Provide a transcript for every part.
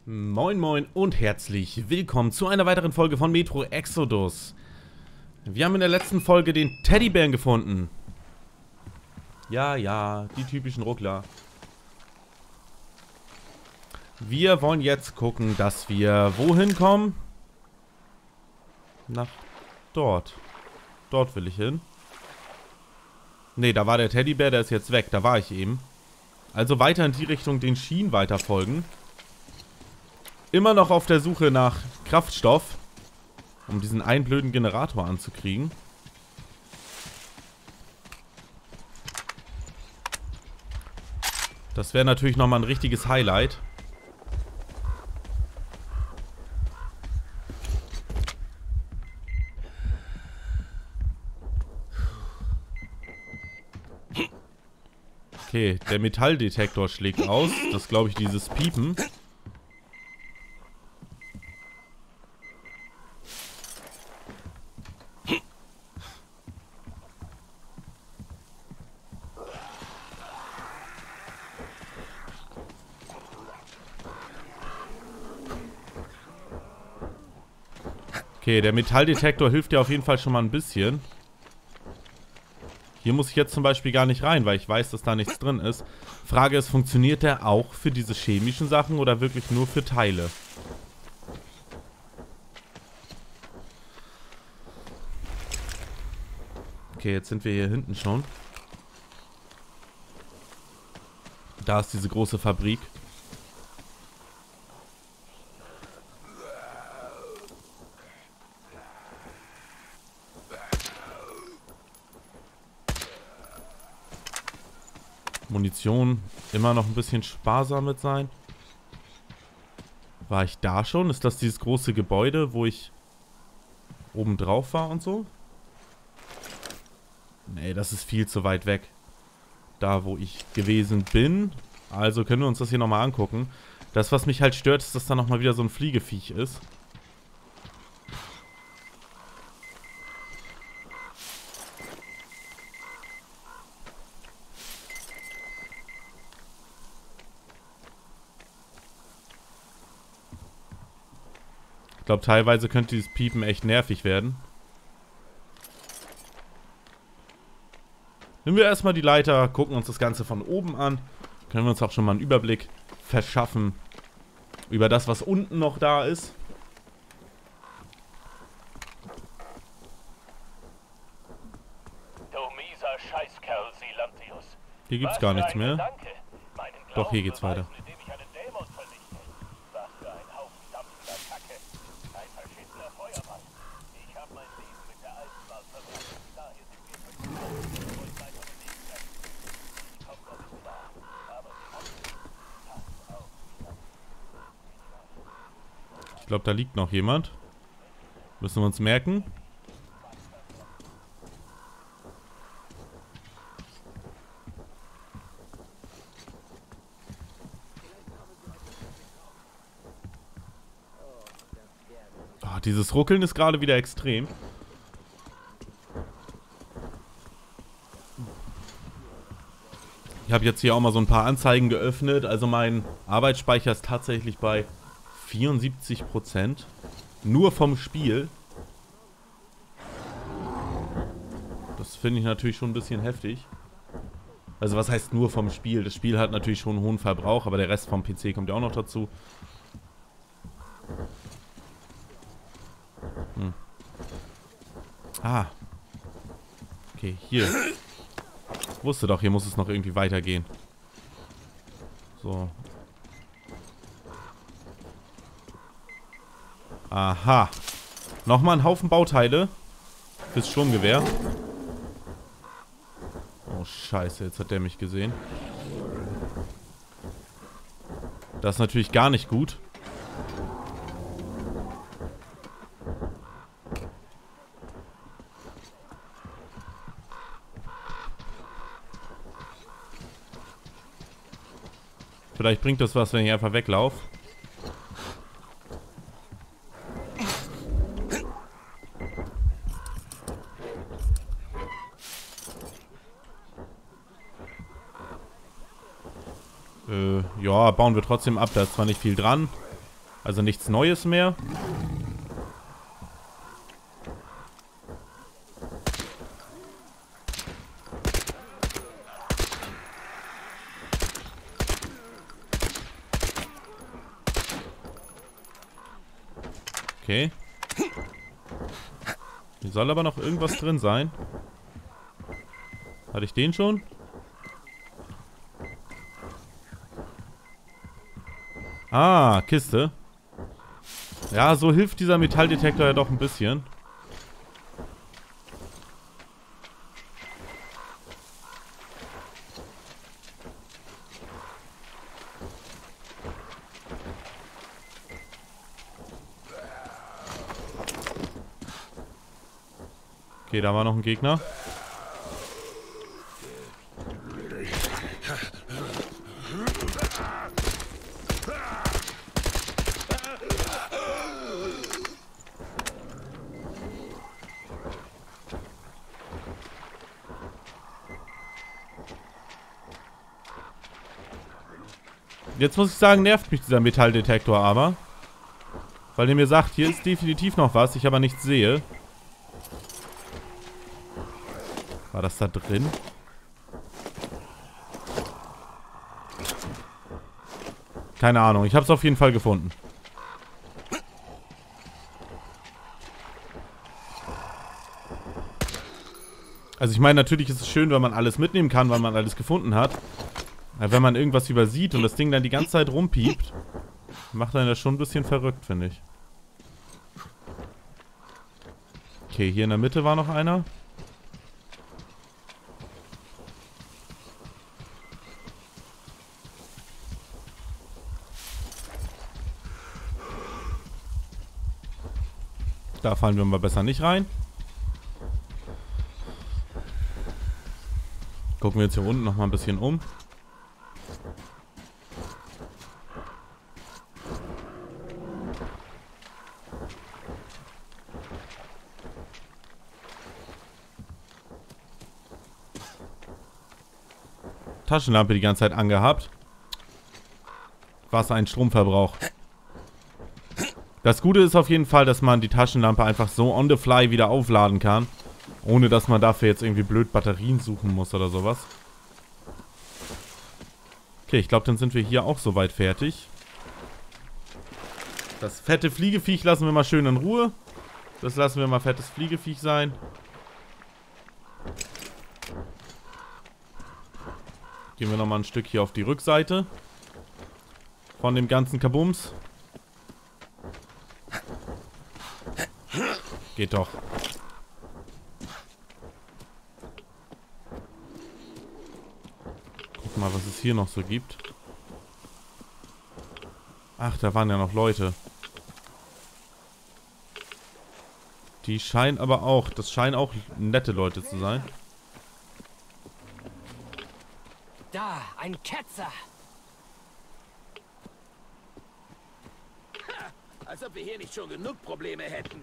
Moin moin und herzlich willkommen zu einer weiteren Folge von Metro Exodus. Wir haben in der letzten Folge den Teddybären gefunden. Ja, die typischen Ruckler. Wir wollen jetzt gucken, dass wir wohin kommen? Nach dort. Dort will ich hin. Ne, da war der Teddybär, der ist jetzt weg. Da war ich eben. Also weiter in die Richtung den Schienen weiter folgen. Immer noch auf der Suche nach Kraftstoff, um diesen einen blöden Generator anzukriegen. Das wäre natürlich nochmal ein richtiges Highlight. Okay, der Metalldetektor schlägt aus. Das ist, glaube ich, dieses Piepen. Okay, der Metalldetektor hilft dir auf jeden Fall schon mal ein bisschen. Hier muss ich jetzt zum Beispiel gar nicht rein, weil ich weiß, dass da nichts drin ist. Frage ist, funktioniert der auch für diese chemischen Sachen oder wirklich nur für Teile? Okay, jetzt sind wir hier hinten schon. Da ist diese große Fabrik. Munition, immer noch ein bisschen sparsam mit sein. War ich da schon? Ist das dieses große Gebäude, wo ich oben drauf war und so? Nee, das ist viel zu weit weg. Da, wo ich gewesen bin. Also können wir uns das hier nochmal angucken. Das, was mich halt stört, ist, dass da nochmal wieder so ein Fliegeviech ist. Ich glaube, teilweise könnte dieses Piepen echt nervig werden. Nehmen wir erstmal die Leiter, gucken uns das Ganze von oben an. Können wir uns auch schon mal einen Überblick verschaffen über das, was unten noch da ist. Du mieser Scheißkerl, Silantius. Hier gibt's gar nichts mehr. Doch, hier geht's weiter. Ich glaube, da liegt noch jemand. Müssen wir uns merken. Oh, dieses Ruckeln ist gerade wieder extrem. Ich habe jetzt hier auch mal so ein paar Anzeigen geöffnet. Also mein Arbeitsspeicher ist tatsächlich bei 74%. Nur vom Spiel. Das finde ich natürlich schon ein bisschen heftig. Also was heißt nur vom Spiel? Das Spiel hat natürlich schon einen hohen Verbrauch, aber der Rest vom PC kommt ja auch noch dazu. Ah. Okay, hier. Ich wusste doch, hier muss es noch irgendwie weitergehen. So. Aha. Nochmal ein Haufen Bauteile. Fürs Sturmgewehr. Oh, scheiße. Jetzt hat der mich gesehen. Das ist natürlich gar nicht gut. Vielleicht bringt das was, wenn ich einfach weglaufe. Ja, bauen wir trotzdem ab. Da ist zwar nicht viel dran. Also nichts Neues mehr. Okay. Hier soll aber noch irgendwas drin sein. Hatte ich den schon? Ah, Kiste. Ja, so hilft dieser Metalldetektor ja doch ein bisschen. Okay, da war noch ein Gegner. Jetzt muss ich sagen, nervt mich dieser Metalldetektor aber. Weil der mir sagt, hier ist definitiv noch was, ich aber nichts sehe. War das da drin? Keine Ahnung, ich habe es auf jeden Fall gefunden. Also ich meine, natürlich ist es schön, wenn man alles mitnehmen kann, weil man alles gefunden hat. Aber wenn man irgendwas übersieht und das Ding dann die ganze Zeit rumpiept, macht einen das schon ein bisschen verrückt, finde ich. Okay, hier in der Mitte war noch einer. Da fallen wir mal besser nicht rein. Gucken wir jetzt hier unten noch mal ein bisschen um. Taschenlampe die ganze Zeit angehabt. Was ein Stromverbrauch. Das Gute ist auf jeden Fall, dass man die Taschenlampe einfach so on the fly wieder aufladen kann. Ohne dass man dafür jetzt irgendwie blöd Batterien suchen muss oder sowas. Okay, ich glaube, dann sind wir hier auch soweit fertig. Das fette Fliegeviech lassen wir mal schön in Ruhe. Das lassen wir mal fettes Fliegeviech sein. Gehen wir nochmal ein Stück hier auf die Rückseite. Von dem ganzen Kabums. Geht doch. Guck mal, was es hier noch so gibt. Ach, da waren ja noch Leute. Die scheinen aber auch, das scheinen auch nette Leute zu sein. Da, ein Ketzer. Als ob wir hier nicht schon genug Probleme hätten.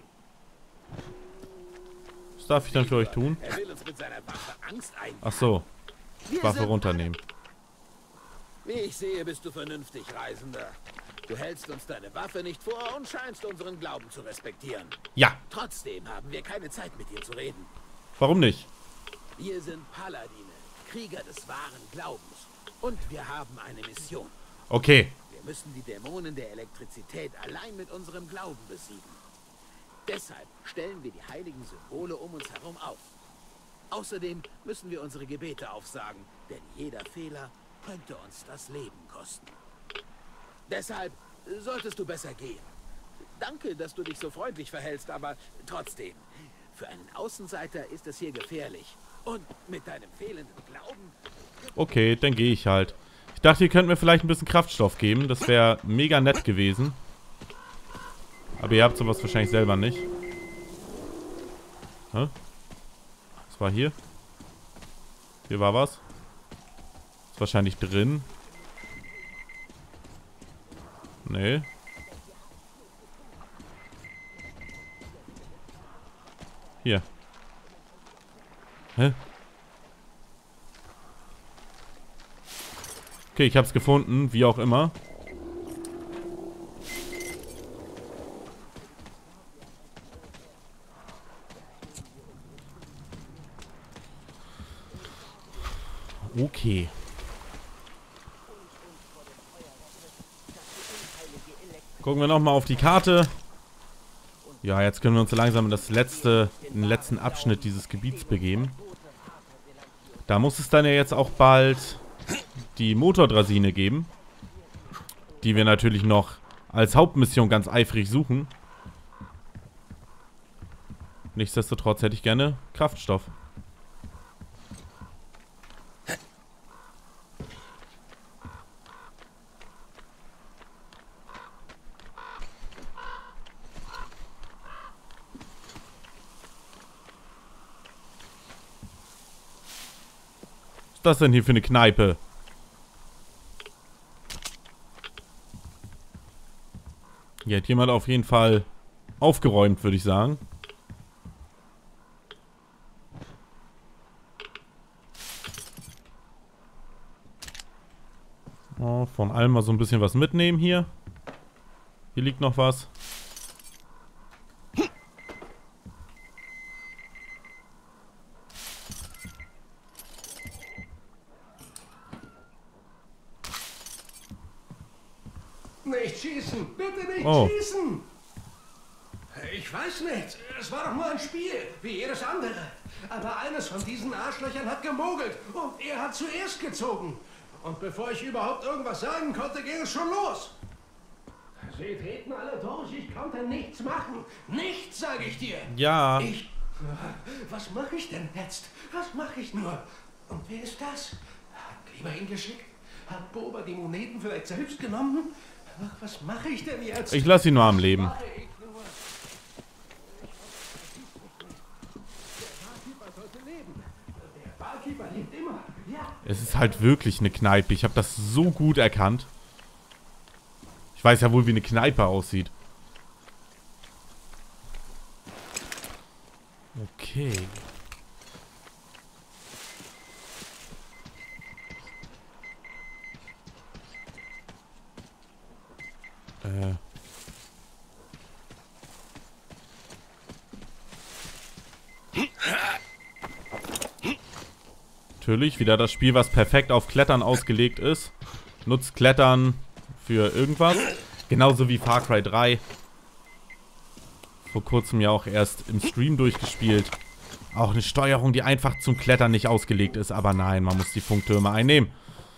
Was darf ich dann für euch tun? Er will uns mit seiner Waffe Angst einjagen. Ach so. Waffe runternehmen. Wie ich sehe, bist du vernünftig, Reisender. Du hältst uns deine Waffe nicht vor und scheinst unseren Glauben zu respektieren. Ja. Trotzdem haben wir keine Zeit, mit dir zu reden. Warum nicht? Wir sind Paladine, Krieger des wahren Glaubens. Und wir haben eine Mission. Okay. Wir müssen die Dämonen der Elektrizität allein mit unserem Glauben besiegen. Deshalb stellen wir die heiligen Symbole um uns herum auf. Außerdem müssen wir unsere Gebete aufsagen, denn jeder Fehler könnte uns das Leben kosten. Deshalb solltest du besser gehen. Danke, dass du dich so freundlich verhältst, aber trotzdem, für einen Außenseiter ist es hier gefährlich. Und mit deinem fehlenden Glauben... Okay, dann gehe ich halt. Ich dachte, ihr könnt mir vielleicht ein bisschen Kraftstoff geben. Das wäre mega nett gewesen. Aber ihr habt sowas wahrscheinlich selber nicht. Hä? Was war hier? Hier war was. Ist wahrscheinlich drin. Nee. Hier. Hä? Okay, ich hab's gefunden, wie auch immer. Okay. Gucken wir nochmal auf die Karte. Ja, jetzt können wir uns so langsam in den letzten Abschnitt dieses Gebiets begeben. Da muss es dann ja jetzt auch bald die Motordrasine geben. Die wir natürlich noch als Hauptmission ganz eifrig suchen. Nichtsdestotrotz hätte ich gerne Kraftstoff. Was ist das denn hier für eine Kneipe? Hier hat jemand auf jeden Fall aufgeräumt, würde ich sagen. Oh, von allem mal so ein bisschen was mitnehmen hier. Hier liegt noch was. Nicht schießen! Bitte nicht schießen! Ich weiß nicht. Es war doch nur ein Spiel, wie jedes andere. Aber eines von diesen Arschlöchern hat gemogelt und er hat zuerst gezogen. Und bevor ich überhaupt irgendwas sagen konnte, ging es schon los. Sie treten alle durch, ich konnte nichts machen. Nichts, sage ich dir. Ja. Was mache ich denn jetzt? Was mache ich nur? Und wer ist das? Hat Kleber ihn geschickt? Hat Boba die Moneten vielleicht selbst genommen? Ach, was mache ich denn jetzt? Ich lasse ihn nur am Leben. Der Barkeeper lebt immer. Ja. Es ist halt wirklich eine Kneipe. Ich habe das so gut erkannt. Ich weiß ja wohl, wie eine Kneipe aussieht. Okay. Natürlich, wieder das Spiel, was perfekt auf Klettern ausgelegt ist. Nutzt Klettern für irgendwas. Genauso wie Far Cry 3. Vor kurzem ja auch erst im Stream durchgespielt. Auch eine Steuerung, die einfach zum Klettern nicht ausgelegt ist. Aber nein, man muss die Funktürme einnehmen.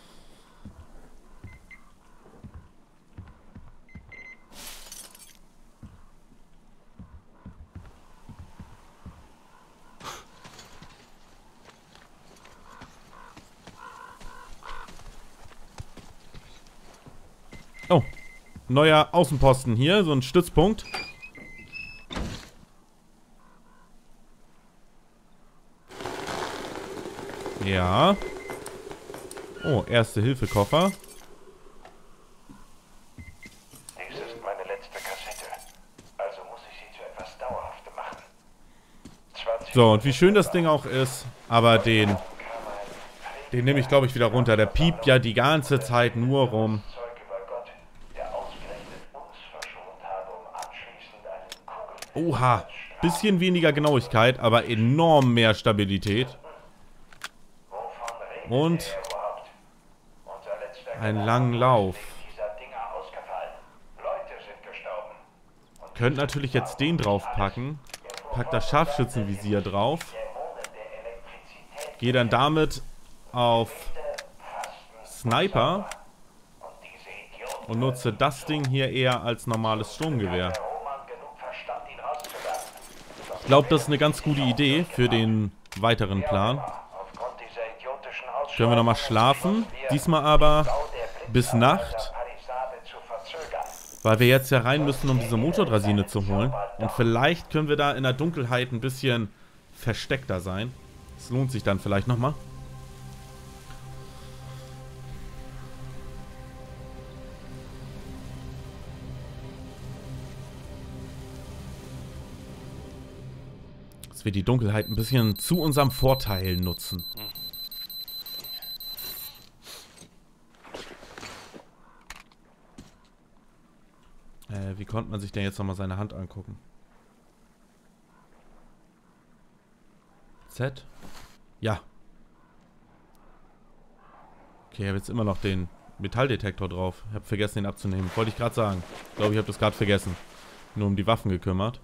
Oh, neuer Außenposten hier, so ein Stützpunkt. Ja. Oh, Erste-Hilfe-Koffer. Dies ist meine letzte Kassette. Also muss ich sie zu etwas Dauerhaftem machen. 20 So, und wie schön das Ding auch ist, aber den nehme ich, glaube ich, wieder runter. Der piept ja die ganze Zeit nur rum. Zeug über Gott, der ausgerechnet uns verschont habe, um abschließend einen Kugel. Oha, bisschen weniger Genauigkeit, aber enorm mehr Stabilität. Und Unser letzter einen langen Lauf. dieser Dinger ausgefallen. Leute sind gestorben. Könnt natürlich jetzt den draufpacken. Packt das Scharfschützenvisier drauf. Gehe dann damit auf Sniper und nutze das Ding hier eher als normales Sturmgewehr. Ich glaube, das ist eine ganz gute Idee für den weiteren Plan. Können wir nochmal schlafen. Diesmal aber bis Nacht. Weil wir jetzt ja rein müssen, um diese Motordrasine zu holen. Und vielleicht können wir da in der Dunkelheit ein bisschen versteckter sein. Das lohnt sich dann vielleicht nochmal. Dass wir die Dunkelheit ein bisschen zu unserem Vorteil nutzen. Wie konnte man sich denn jetzt nochmal seine Hand angucken? Z? Ja. Okay, ich habe jetzt immer noch den Metalldetektor drauf. Ich habe vergessen, den abzunehmen. Wollte ich gerade sagen. Ich glaube, ich habe das gerade vergessen. Nur um die Waffen gekümmert.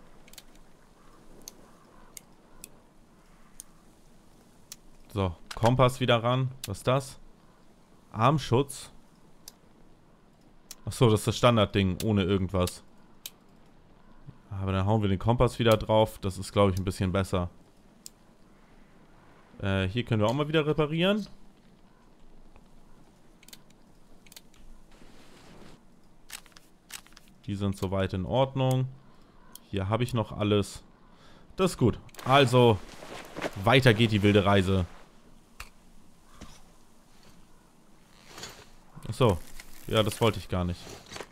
So, Kompass wieder ran. Was ist das? Armschutz. Achso, das ist das Standardding, ohne irgendwas. Aber dann hauen wir den Kompass wieder drauf. Das ist, glaube ich, ein bisschen besser. Hier können wir auch mal wieder reparieren. Die sind soweit in Ordnung. Hier habe ich noch alles. Das ist gut. Also, weiter geht die wilde Reise. Achso. Ja, das wollte ich gar nicht.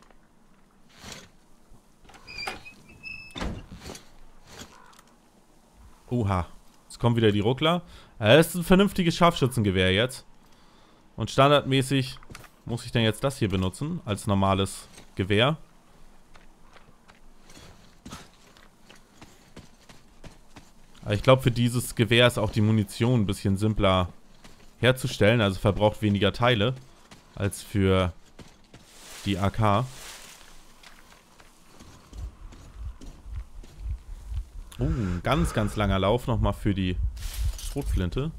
Oha. Jetzt kommen wieder die Ruckler. Das ist ein vernünftiges Scharfschützengewehr jetzt. Und standardmäßig muss ich dann jetzt das hier benutzen. Als normales Gewehr. Aber ich glaube, für dieses Gewehr ist auch die Munition ein bisschen simpler herzustellen. Also verbraucht weniger Teile als für die AK. Ein ganz, ganz langer Lauf nochmal für die Schrotflinte.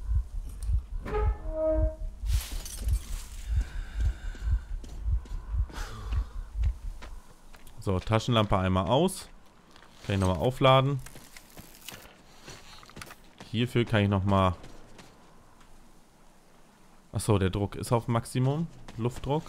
So, Taschenlampe einmal aus. Kann ich nochmal aufladen. Hierfür kann ich nochmal... Achso, der Druck ist auf Maximum. Luftdruck.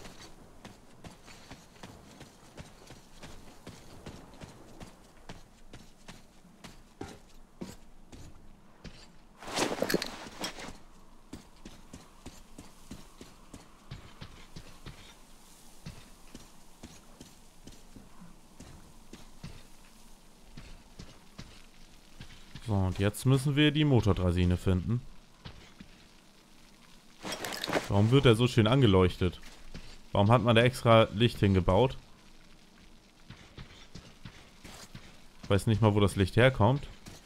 So, und jetzt müssen wir die Motordrasine finden. Warum wird er so schön angeleuchtet? Warum hat man da extra Licht hingebaut? Ich weiß nicht mal, wo das Licht herkommt.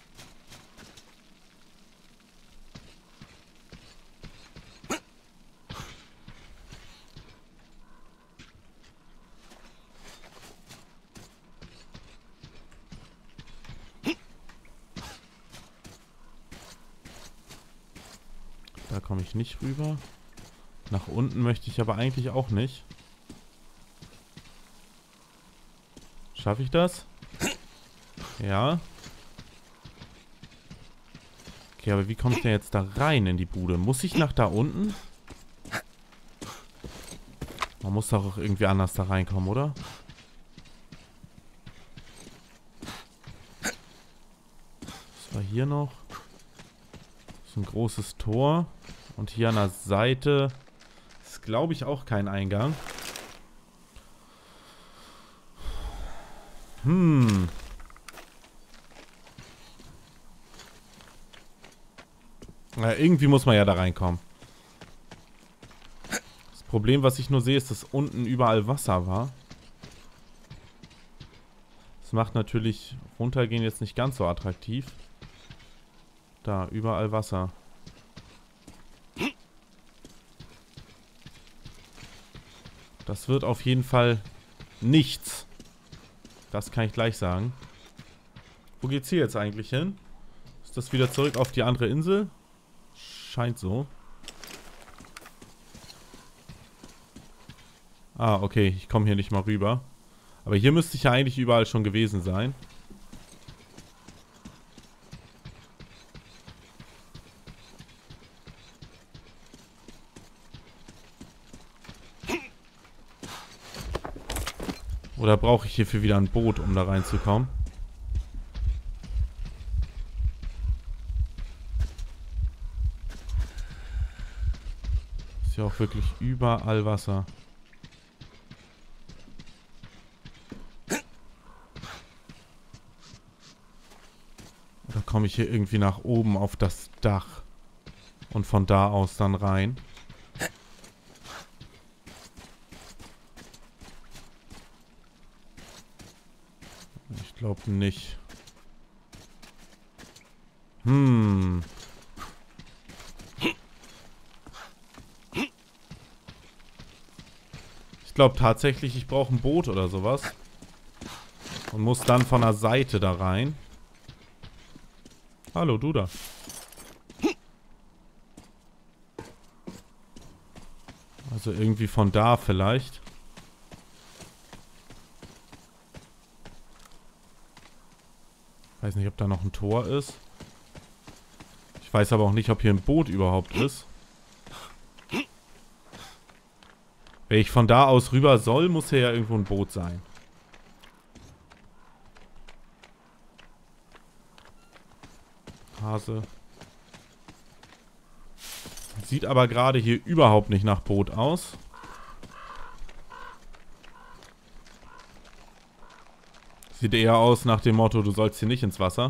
Da komme ich nicht rüber. Nach unten möchte ich aber eigentlich auch nicht. Schaffe ich das? Ja. Okay, aber wie komme ich denn jetzt da rein in die Bude? Muss ich nach da unten? Man muss doch auch irgendwie anders da reinkommen, oder? Was war hier noch? Das ist ein großes Tor. Und hier an der Seite ist, glaube ich, auch kein Eingang. Ja, irgendwie muss man ja da reinkommen. Das Problem, was ich nur sehe, ist, dass unten überall Wasser war. Das macht natürlich runtergehen jetzt nicht ganz so attraktiv. Da, überall Wasser. Das wird auf jeden Fall nichts. Das kann ich gleich sagen. Wo geht's hier jetzt eigentlich hin? Ist das wieder zurück auf die andere Insel? Scheint so. Ah, okay. Ich komme hier nicht mal rüber. Aber hier müsste ich ja eigentlich überall schon gewesen sein. Oder brauche ich hierfür wieder ein Boot, um da reinzukommen? Ist ja auch wirklich überall Wasser. Oder komme ich hier irgendwie nach oben auf das Dach und von da aus dann rein? Ich glaube nicht. glaube tatsächlich, ich brauche ein Boot oder sowas. Und muss dann von der Seite da rein. Hallo, du da. Also irgendwie von da vielleicht. Weiß nicht, ob da noch ein Tor ist. Ich weiß aber auch nicht, ob hier ein Boot überhaupt ist. Wenn ich von da aus rüber soll, muss hier ja irgendwo ein Boot sein. Hase. Sieht aber gerade hier überhaupt nicht nach Boot aus. Sieht eher aus nach dem Motto, du sollst hier nicht ins Wasser.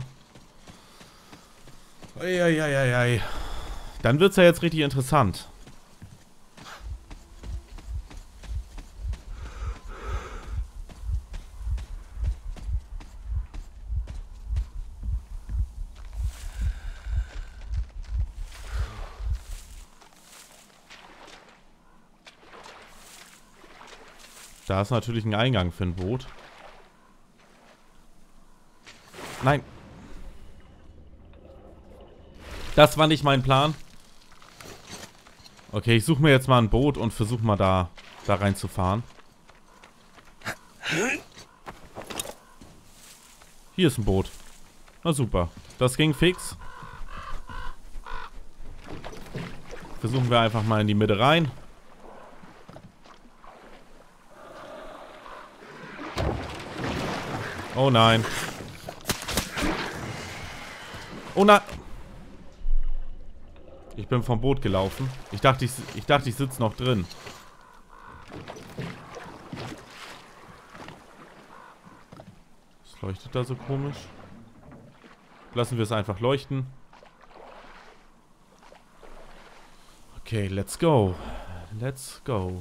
Eieieiei. Dann wird's ja jetzt richtig interessant. Da ist natürlich ein Eingang für ein Boot. Nein. Das war nicht mein Plan. Okay, ich suche mir jetzt mal ein Boot und versuche mal da reinzufahren. Hier ist ein Boot. Na super. Das ging fix. Versuchen wir einfach mal in die Mitte rein. Oh nein. Oh nein. Ich bin vom Boot gelaufen. Ich dachte, ich sitze noch drin. Was leuchtet da so komisch? Lassen wir es einfach leuchten. Okay, let's go. Let's go.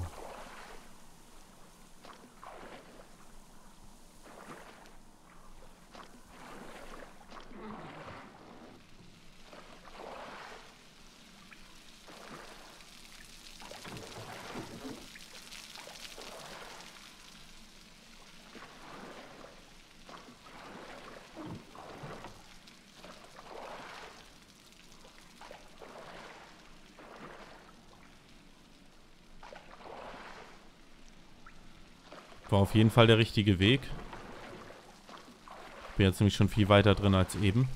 War auf jeden Fall der richtige Weg. Ich bin jetzt nämlich schon viel weiter drin als eben.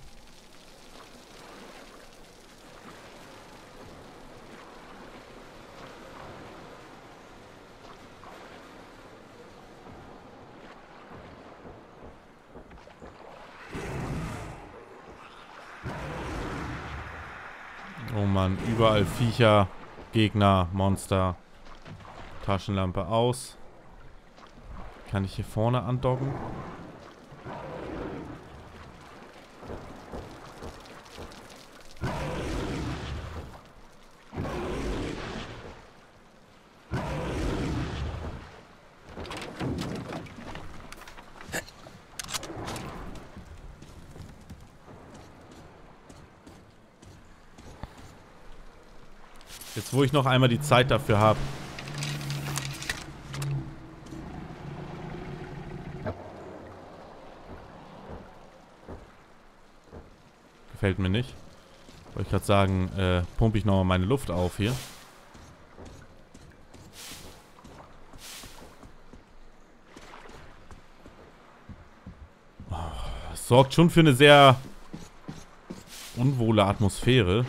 Oh Mann, überall Viecher, Gegner, Monster. Taschenlampe aus. Kann ich hier vorne andocken? Jetzt, wo ich noch einmal die Zeit dafür habe. Gefällt mir nicht. Wollte ich gerade sagen, pumpe ich nochmal meine Luft auf hier. Oh, das sorgt schon für eine sehr unwohle Atmosphäre.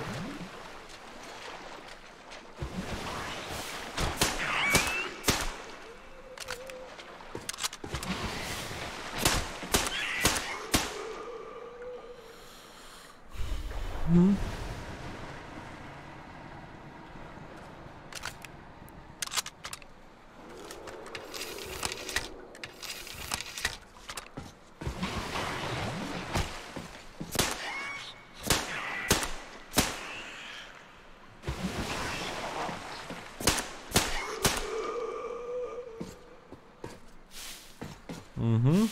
Mhm.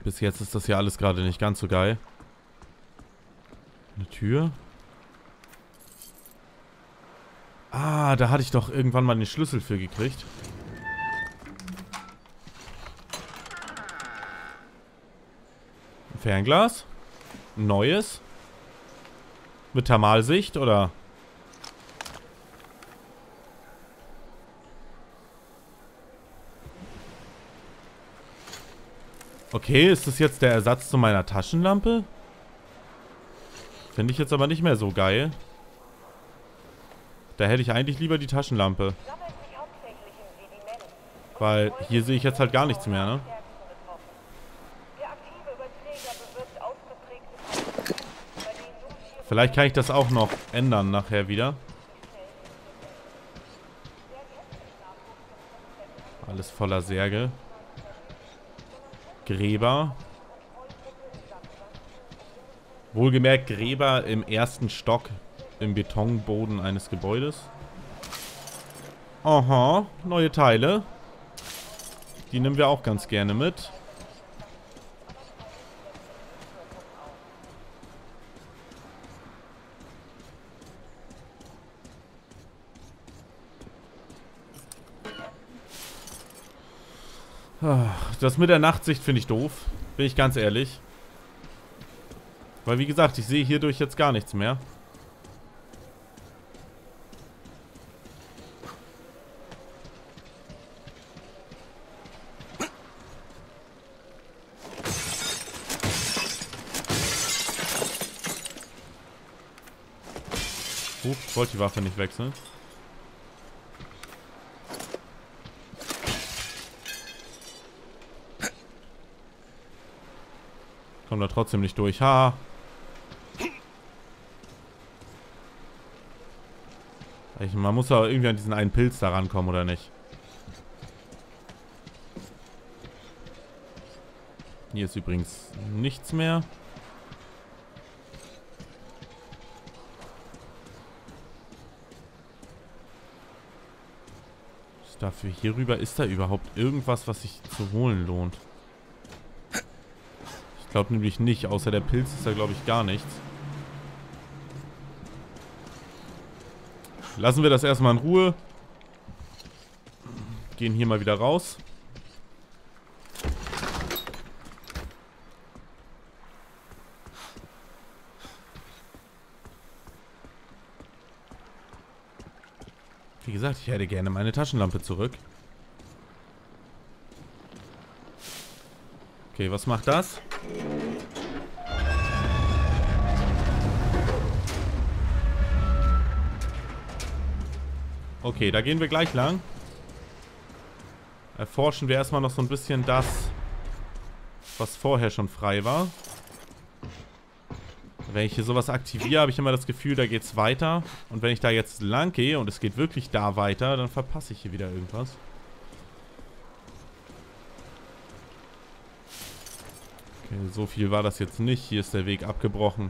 Bis jetzt ist das hier alles gerade nicht ganz so geil. Eine Tür. Ah, da hatte ich doch irgendwann mal den Schlüssel für gekriegt. Ein Fernglas. Ein neues. Mit Thermalsicht, oder? Okay, ist das jetzt der Ersatz zu meiner Taschenlampe? Finde ich jetzt aber nicht mehr so geil. Da hätte ich eigentlich lieber die Taschenlampe. Weil hier sehe ich jetzt halt gar nichts mehr, ne? Vielleicht kann ich das auch noch ändern nachher wieder. Alles voller Särge. Gräber. Wohlgemerkt Gräber im ersten Stock im Betonboden eines Gebäudes. Aha, neue Teile. Die nehmen wir auch ganz gerne mit. Das mit der Nachtsicht finde ich doof. Bin ich ganz ehrlich. Weil wie gesagt, ich sehe hierdurch jetzt gar nichts mehr. Ich wollte die Waffe nicht wechseln. Kommt da trotzdem nicht durch. Ha! Man muss aber irgendwie an diesen einen Pilz da rankommen, oder nicht? Hier ist übrigens nichts mehr. Dafür hier rüber, ist da überhaupt irgendwas, was sich zu holen lohnt? Ich glaube nämlich nicht. Außer der Pilz ist da, glaube ich, gar nichts. Lassen wir das erstmal in Ruhe. Gehen hier mal wieder raus. Wie gesagt, ich hätte gerne meine Taschenlampe zurück. Okay, was macht das? Okay, da gehen wir gleich lang. Erforschen wir erstmal noch so ein bisschen das, was vorher schon frei war. Wenn ich hier sowas aktiviere, habe ich immer das Gefühl, da geht's weiter. Und wenn ich da jetzt lang gehe und es geht wirklich da weiter, dann verpasse ich hier wieder irgendwas. Okay, so viel war das jetzt nicht. Hier ist der Weg abgebrochen.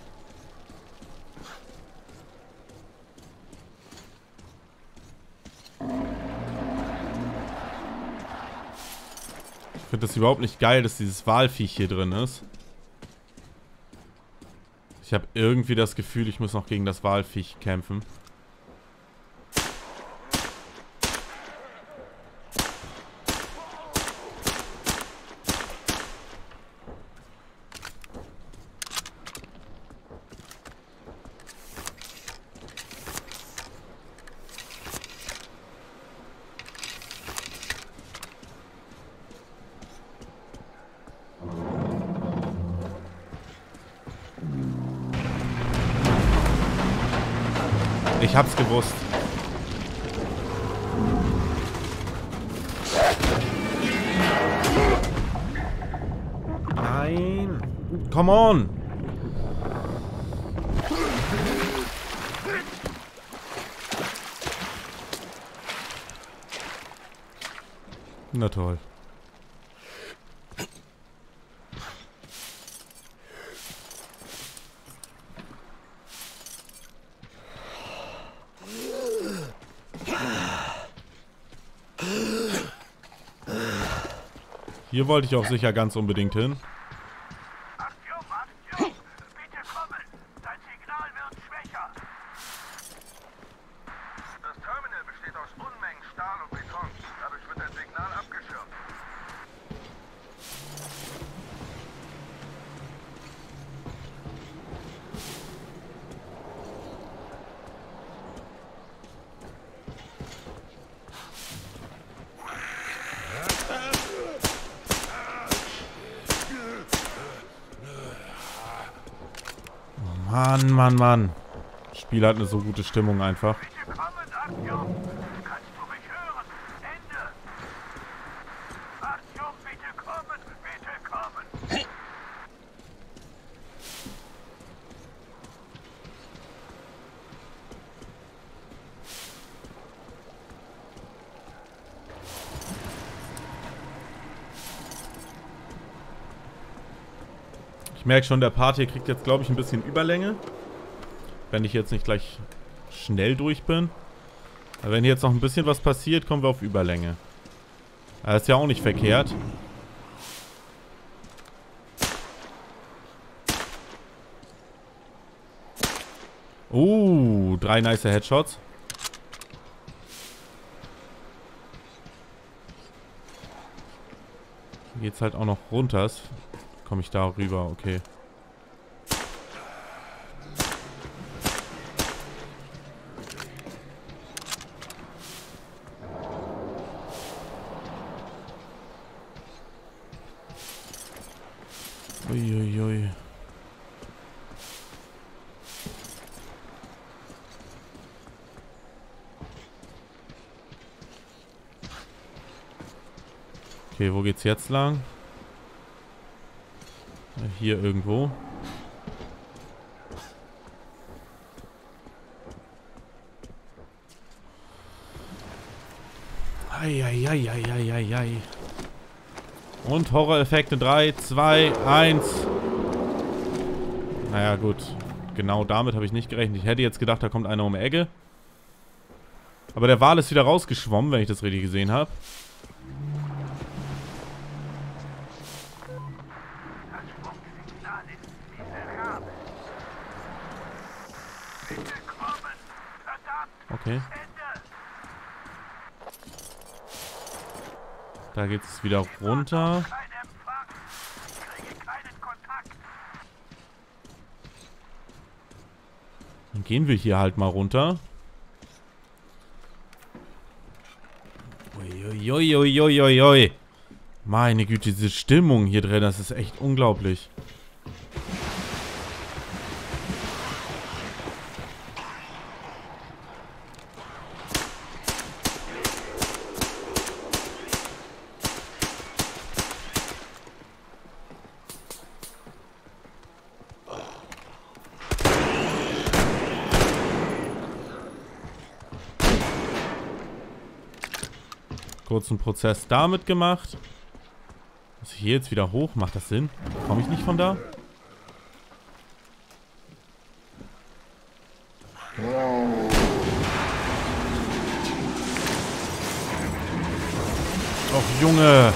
Ich finde das überhaupt nicht geil, dass dieses Walviech hier drin ist. Ich habe irgendwie das Gefühl, ich muss noch gegen das Walviech kämpfen. Ich hab's gewusst. Nein. Come on. Na toll. Hier wollte ich auch sicher ganz unbedingt hin. Aktion, Aktion! Bitte kommen! Dein Signal wird schwächer! Das Terminal besteht aus Unmengen Stahl und Beton. Dadurch wird dein Signal abgeschirmt. Mann, Mann, Mann. Das Spiel hat eine so gute Stimmung einfach. Bitte kommen, Aktion! Kannst du mich hören? Ende! Aktion, bitte kommen! Bitte kommen! Ich merke schon, der Part hier kriegt jetzt, glaube ich, ein bisschen Überlänge. Wenn ich jetzt nicht gleich schnell durch bin. Aber wenn hier jetzt noch ein bisschen was passiert, kommen wir auf Überlänge. Das ist ja auch nicht verkehrt. Drei nice Headshots. Hier geht's halt auch noch runter. Komme ich da rüber, okay. Uiuiui. Okay, wo geht's jetzt lang? Hier irgendwo. Eieieiei. Und Horror-Effekte 3, 2, 1. Naja, gut. Genau damit habe ich nicht gerechnet. Ich hätte jetzt gedacht, da kommt einer um die Ecke. Aber der Wal ist wieder rausgeschwommen, wenn ich das richtig gesehen habe. Okay. Da geht es wieder runter. Dann gehen wir hier halt mal runter. Uiuiuiuiui. Meine Güte, diese Stimmung hier drin, das ist echt unglaublich. Kurzen Prozess damit gemacht. Muss ich hier jetzt wieder hoch? Macht das Sinn? Komme ich nicht von da? Och, Junge!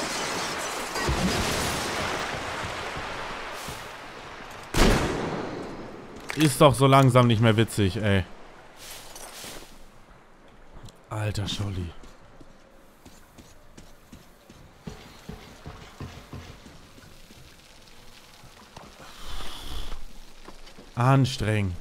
Ist doch so langsam nicht mehr witzig, ey. Alter Scholli. Anstrengend.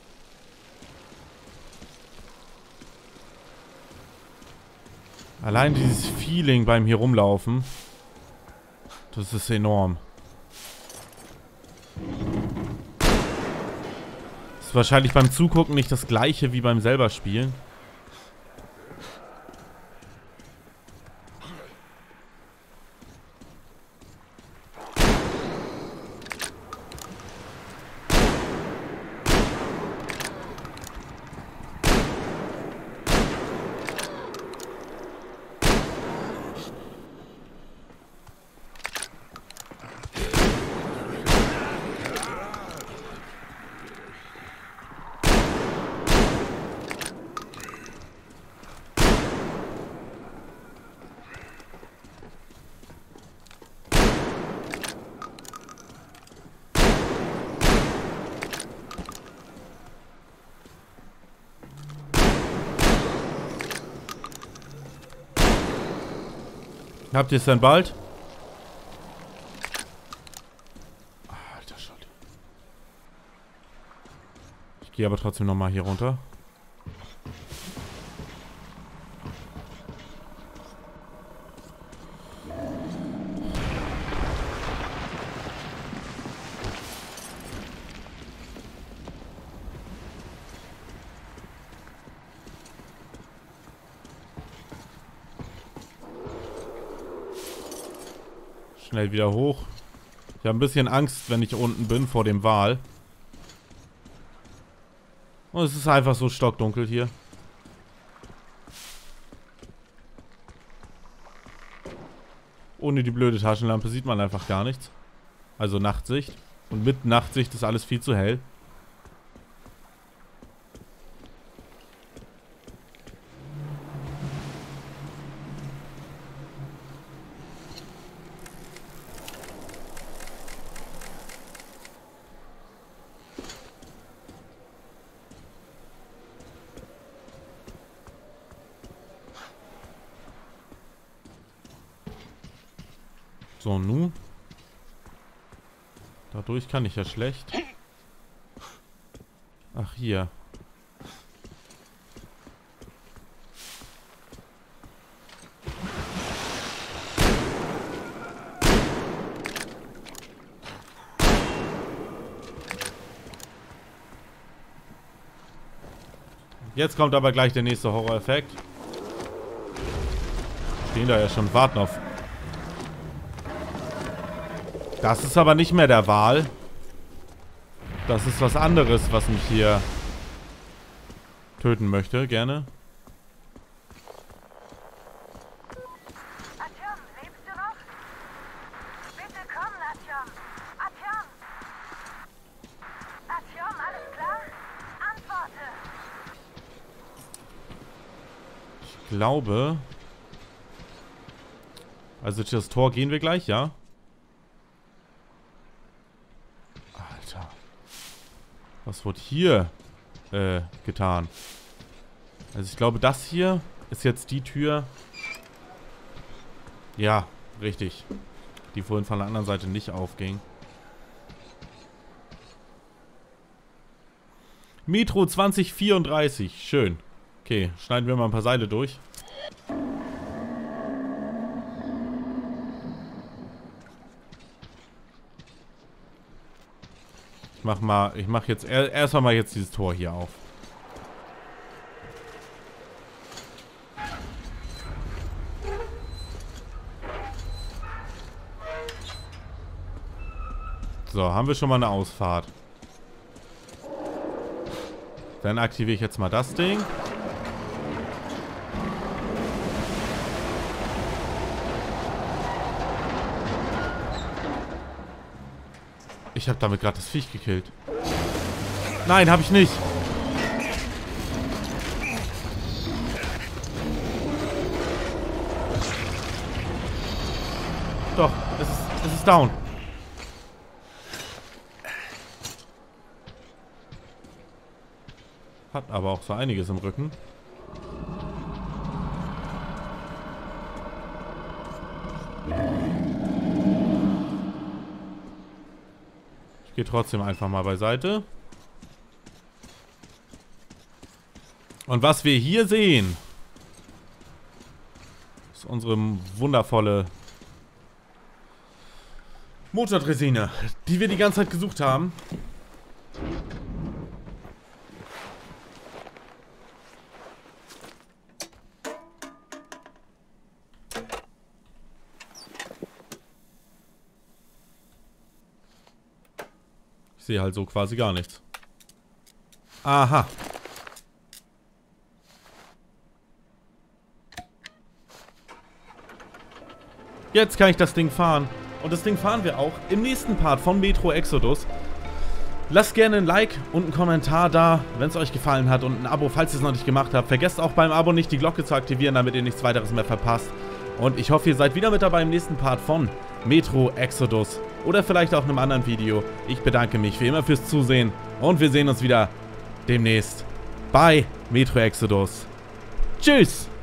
Allein dieses Feeling beim hier rumlaufen, das ist enorm. Das ist wahrscheinlich beim Zugucken nicht das gleiche wie beim selber Spielen. Habt ihr es denn bald? Alter Schott. Ich gehe aber trotzdem nochmal hier runter. Schnell wieder hoch. Ich habe ein bisschen Angst, wenn ich unten bin, vor dem Wal. Und es ist einfach so stockdunkel hier. Ohne die blöde Taschenlampe sieht man einfach gar nichts. Also Nachtsicht. Und mit Nachtsicht ist alles viel zu hell. So, nun. Dadurch kann ich ja schlecht. Ach, hier. Jetzt kommt aber gleich der nächste Horror-Effekt. Stehen da ja schon, warten auf. Das ist aber nicht mehr der Wal. Das ist was anderes, was mich hier töten möchte, gerne. Artyom, lebst du noch? Bitte komm, Artyom. Artyom! Artyom, alles klar? Antworte! Ich glaube... Also durch das Tor gehen wir gleich, ja? Was wurde hier getan? Also ich glaube, das hier ist jetzt die Tür. Ja, richtig. Die vorhin von der anderen Seite nicht aufging. Metro 2034. Schön. Okay, schneiden wir mal ein paar Seile durch. Ich mach jetzt erstmal mal jetzt dieses Tor hier auf. So, haben wir schon mal eine Ausfahrt. Dann aktiviere ich jetzt mal das Ding. Ich habe damit gerade das Viech gekillt. Nein, habe ich nicht. Doch, es ist down. Hat aber auch so einiges im Rücken. Ich gehe trotzdem einfach mal beiseite. Und was wir hier sehen, ist unsere wundervolle Motordresine, die wir die ganze Zeit gesucht haben. Ich sehe halt so quasi gar nichts. Aha. Jetzt kann ich das Ding fahren. Und das Ding fahren wir auch im nächsten Part von Metro Exodus. Lasst gerne ein Like und einen Kommentar da, wenn es euch gefallen hat. Und ein Abo, falls ihr es noch nicht gemacht habt. Vergesst auch beim Abo nicht die Glocke zu aktivieren, damit ihr nichts weiteres mehr verpasst. Und ich hoffe, ihr seid wieder mit dabei im nächsten Part von Metro Exodus. Oder vielleicht auch in einem anderen Video. Ich bedanke mich wie immer fürs Zusehen. Und wir sehen uns wieder demnächst bei Metro Exodus. Tschüss!